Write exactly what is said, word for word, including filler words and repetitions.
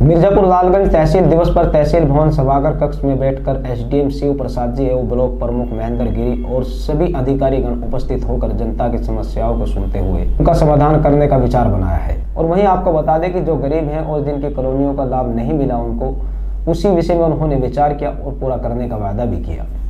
मिर्जापुर लालगंज तहसील दिवस पर तहसील भवन सभागार कक्ष में बैठकर एसडीएम शिव प्रसाद जी एवं ब्लॉक प्रमुख महेंद्र गिरी और सभी अधिकारीगण उपस्थित होकर जनता की समस्याओं को सुनते हुए उनका समाधान करने का विचार बनाया है। और वहीं आपको बता दें कि जो गरीब हैं और जिनकी कॉलोनियों का लाभ नहीं मिला उनको उसी विषय में उन्होंने विचार किया और पूरा करने का वादा भी किया।